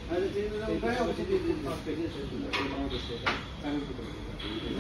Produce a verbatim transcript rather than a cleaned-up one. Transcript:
Hai de ce nu vreau să te experiență și nu am de să. Am